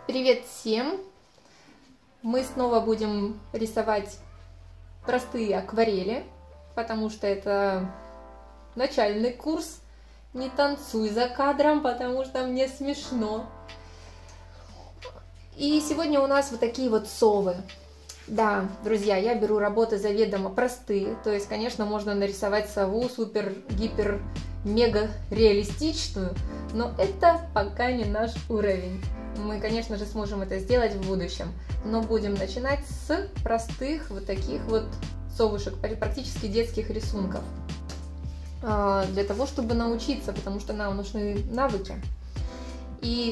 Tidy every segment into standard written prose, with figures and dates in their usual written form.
Привет всем! Мы снова будем рисовать простые акварели, потому что это начальный курс. Не танцуй за кадром, потому что мне смешно. И сегодня у нас вот такие вот совы. Да, друзья, я беру работы заведомо простые. То есть, конечно, можно нарисовать сову супер, гипер, мега реалистичную, но это пока не наш уровень. Мы, конечно же, сможем это сделать в будущем, но будем начинать с простых вот таких вот совушек, практически детских рисунков, для того, чтобы научиться, потому что нам нужны навыки. И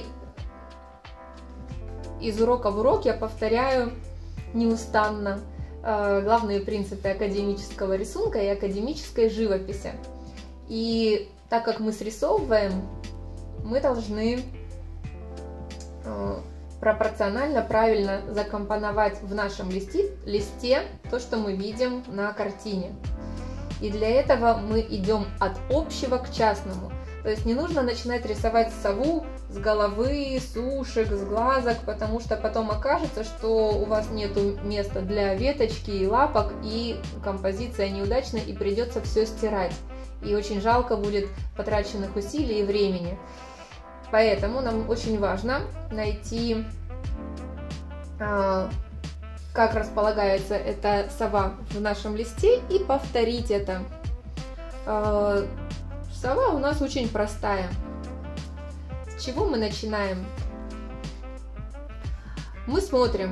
из урока в урок я повторяю неустанно главные принципы академического рисунка и академической живописи. И так как мы срисовываем, мы должны пропорционально правильно закомпоновать в нашем листе то, что мы видим на картине. И для этого мы идем от общего к частному. То есть не нужно начинать рисовать сову с головы, с ушек, с глазок, потому что потом окажется, что у вас нету места для веточки и лапок, и композиция неудачная, и придется все стирать. И очень жалко будет потраченных усилий и времени. Поэтому нам очень важно найти, как располагается эта сова в нашем листе, и повторить это. Сова у нас очень простая. С чего мы начинаем? Мы смотрим,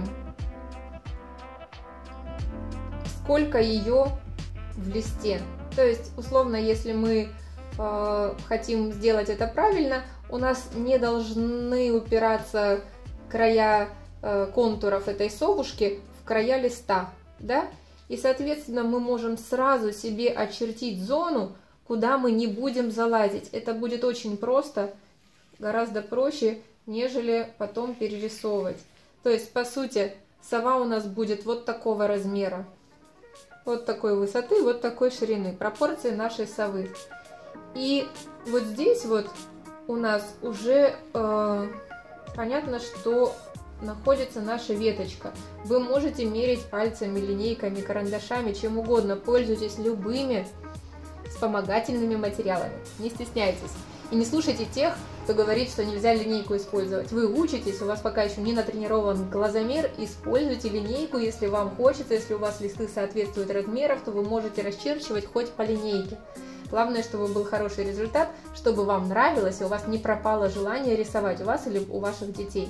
сколько ее в листе. То есть, условно, если мы хотим сделать это правильно, у нас не должны упираться края контуров этой совушки в края листа, да? И, соответственно, мы можем сразу себе очертить зону, куда мы не будем залазить. Это будет очень просто, гораздо проще, нежели потом перерисовывать. То есть, по сути, сова у нас будет вот такого размера, вот такой высоты, вот такой ширины, пропорции нашей совы. И вот здесь вот у нас уже понятно, что находится наша веточка. Вы можете мерить пальцами, линейками, карандашами, чем угодно. Пользуйтесь любыми вспомогательными материалами. Не стесняйтесь. И не слушайте тех, кто говорит, что нельзя линейку использовать. Вы учитесь, у вас пока еще не натренирован глазомер. Используйте линейку, если вам хочется. Если у вас листы соответствуют размерам, то вы можете расчерчивать хоть по линейке. Главное, чтобы был хороший результат, чтобы вам нравилось, и у вас не пропало желание рисовать, у вас или у ваших детей.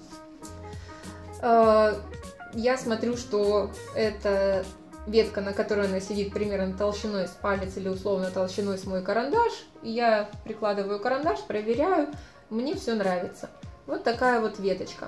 Я смотрю, что эта ветка, на которой она сидит, примерно толщиной с палец или условно толщиной с мой карандаш. Я прикладываю карандаш, проверяю, мне все нравится. Вот такая вот веточка.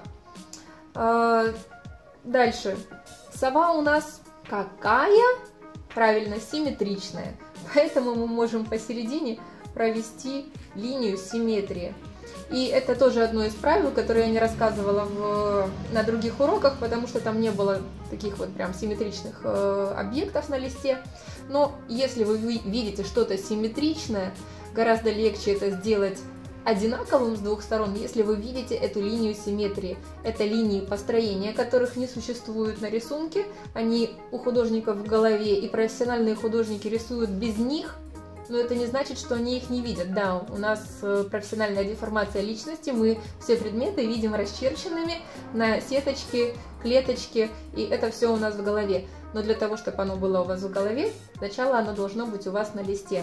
Дальше. Сова у нас какая? Правильно, симметричная. Поэтому мы можем посередине провести линию симметрии. И это тоже одно из правил, которое я не рассказывала на других уроках, потому что там не было таких вот прям симметричных объектов на листе. Но если вы видите что-то симметричное, гораздо легче это сделать одинаковым с двух сторон, если вы видите эту линию симметрии. Это линии построения, которых не существует на рисунке. Они у художников в голове, и профессиональные художники рисуют без них, но это не значит, что они их не видят. Да, у нас профессиональная деформация личности, мы все предметы видим расчерченными на сеточке, клеточке, и это все у нас в голове. Но для того, чтобы оно было у вас в голове, сначала оно должно быть у вас на листе.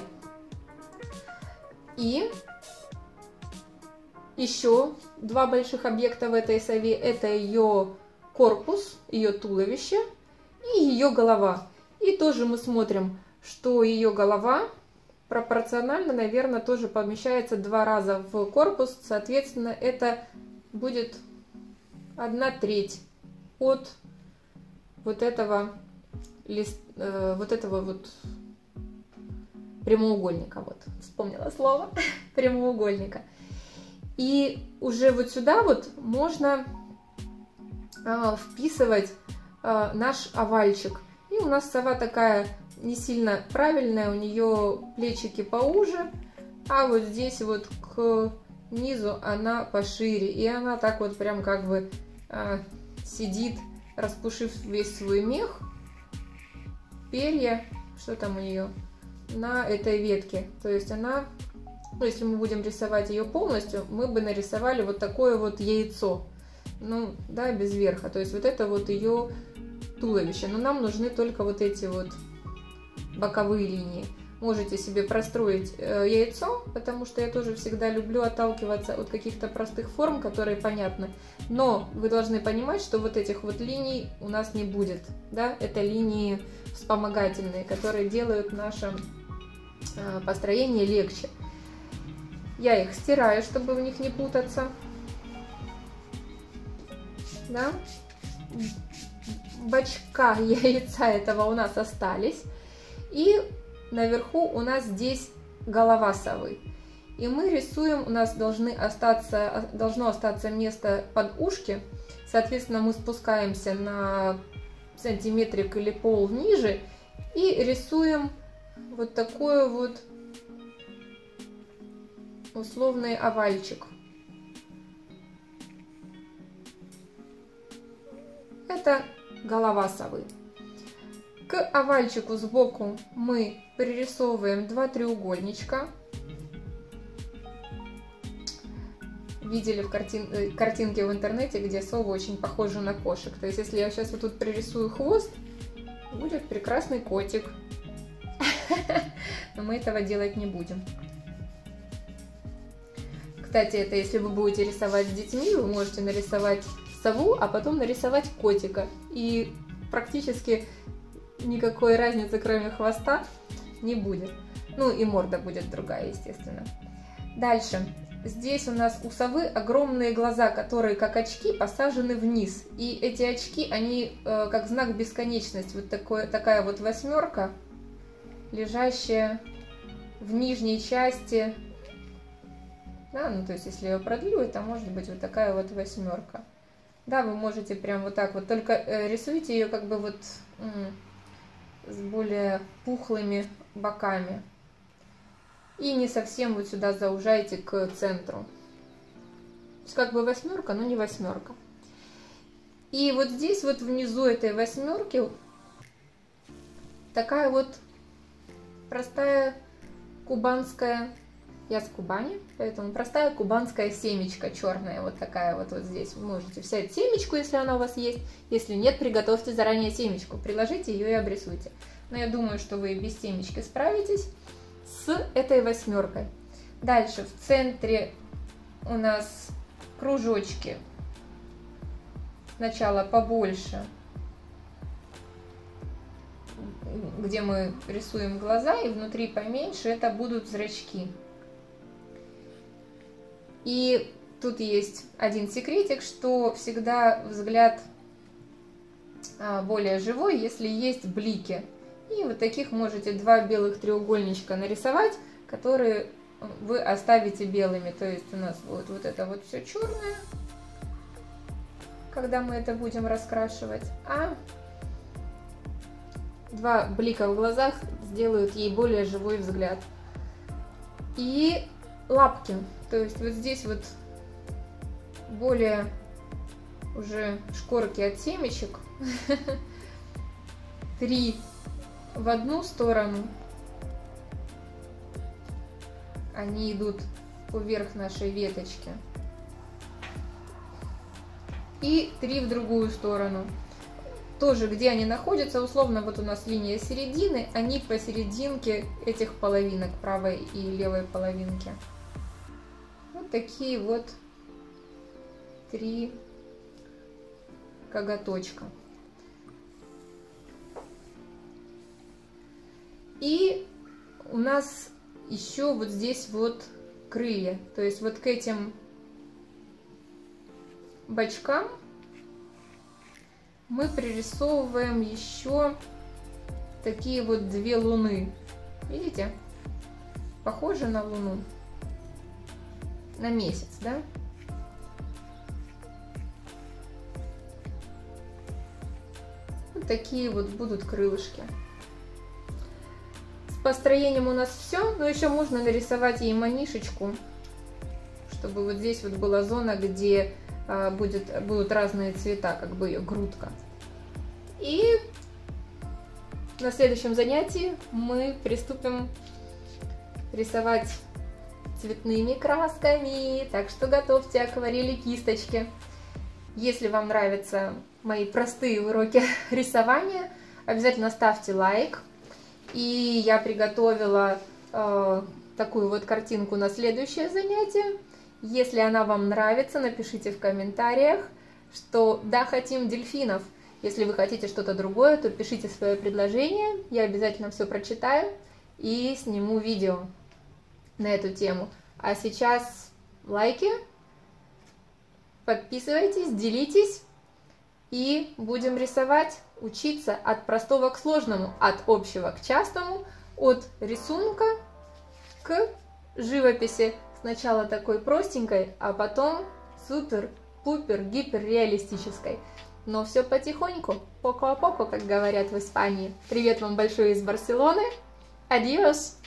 И еще два больших объекта в этой сове — это ее корпус, ее туловище и ее голова. И тоже мы смотрим, что ее голова пропорционально, наверное, тоже помещается 2 раза в корпус. Соответственно, это будет 1/3 от вот этого прямоугольника. Вот, вспомнила слово прямоугольника. И уже вот сюда вот можно вписывать наш овальчик. И у нас сова такая не сильно правильная, у нее плечики поуже, а вот здесь вот к низу она пошире, и она так вот прям как бы сидит, распушив весь свой мех, перья, что там у нее, на этой ветке. То есть она, ну, если мы будем рисовать ее полностью, мы бы нарисовали вот такое вот яйцо, ну да, без верха. То есть вот это вот ее туловище. Но нам нужны только вот эти вот боковые линии. Можете себе простроить яйцо, потому что я тоже всегда люблю отталкиваться от каких-то простых форм, которые понятны. Но вы должны понимать, что вот этих вот линий у нас не будет. Да? Это линии вспомогательные, которые делают наше построение легче. Я их стираю, чтобы в них не путаться. Да? Бочка яйца этого у нас остались. И наверху у нас здесь голова совы. И мы рисуем, у нас должно остаться место под ушки. Соответственно, мы спускаемся на сантиметрик или пол ниже и рисуем вот такой вот условный овальчик. Это голова совы. К овальчику сбоку мы пририсовываем 2 треугольничка. Видели в картинке в интернете, где совы очень похожи на кошек. То есть, если я сейчас вот тут пририсую хвост, будет прекрасный котик. Но мы этого делать не будем. Кстати, это если вы будете рисовать с детьми, вы можете нарисовать сову, а потом нарисовать котика. И практически никакой разницы, кроме хвоста, не будет. Ну и морда будет другая, естественно. Дальше. Здесь у нас у совы огромные глаза, которые как очки посажены вниз. И эти очки, они как знак бесконечности. Вот такая вот восьмерка, лежащая в нижней части. Да, ну то есть если я ее продлю, это может быть вот такая вот восьмерка. Да, вы можете прям вот так вот, только рисуйте ее как бы вот с более пухлыми боками. И не совсем вот сюда заужайте к центру. То есть как бы восьмерка, но не восьмерка. И вот здесь вот внизу этой восьмерки такая вот простая кубанская, я с Кубани, поэтому простая кубанская семечка черная, вот такая вот здесь. Вы можете взять семечку, если она у вас есть. Если нет, приготовьте заранее семечку, приложите ее и обрисуйте. Но я думаю, что вы без семечки справитесь с этой восьмеркой. Дальше в центре у нас кружочки. Сначала побольше, где мы рисуем глаза, и внутри поменьше это будут зрачки. И тут есть один секретик, что всегда взгляд более живой, если есть блики. И вот таких можете 2 белых треугольничка нарисовать, которые вы оставите белыми. То есть у нас будет вот это вот все черное, когда мы это будем раскрашивать. А 2 блика в глазах сделают ей более живой взгляд. И лапки. То есть вот здесь вот более уже шкорки от семечек. 3 в одну сторону. Они идут поверх нашей веточки. И 3 в другую сторону. Тоже, где они находятся, условно, вот у нас линия середины, они посерединке этих половинок, правой и левой половинки. Вот такие вот 3 коготочка. И у нас еще вот здесь вот крылья. То есть вот к этим бочкам мы пририсовываем еще такие вот 2 луны. Видите? Похоже на луну. На месяц, да? Вот такие вот будут крылышки. С построением у нас все, но еще можно нарисовать ей манишечку, чтобы вот здесь вот была зона, где будут разные цвета, как бы ее грудка. И на следующем занятии мы приступим рисовать цветными красками, так что готовьте акварели, кисточки. Если вам нравятся мои простые уроки рисования, обязательно ставьте лайк. И я приготовила такую вот картинку на следующее занятие. Если она вам нравится, напишите в комментариях, что да, хотим дельфинов. Если вы хотите что-то другое, то пишите свое предложение, я обязательно все прочитаю и сниму видео на эту тему. А сейчас лайки, подписывайтесь, делитесь и будем рисовать, учиться от простого к сложному, от общего к частному, от рисунка к живописи. Сначала такой простенькой, а потом супер-пупер гиперреалистической. Но все потихоньку, поко-а-поко, как говорят в Испании. Привет вам большой из Барселоны. Адиос!